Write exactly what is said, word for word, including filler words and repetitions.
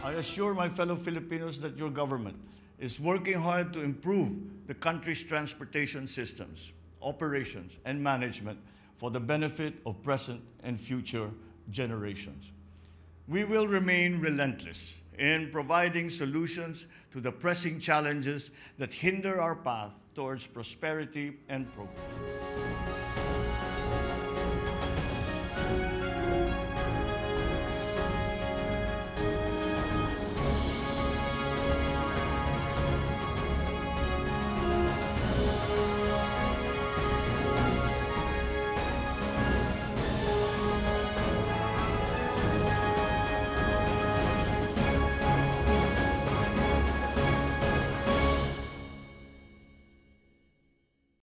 I assure my fellow Filipinos that your government is working hard to improve the country's transportation systems, operations, and management for the benefit of present and future generations. We will remain relentless in providing solutions to the pressing challenges that hinder our path towards prosperity and progress.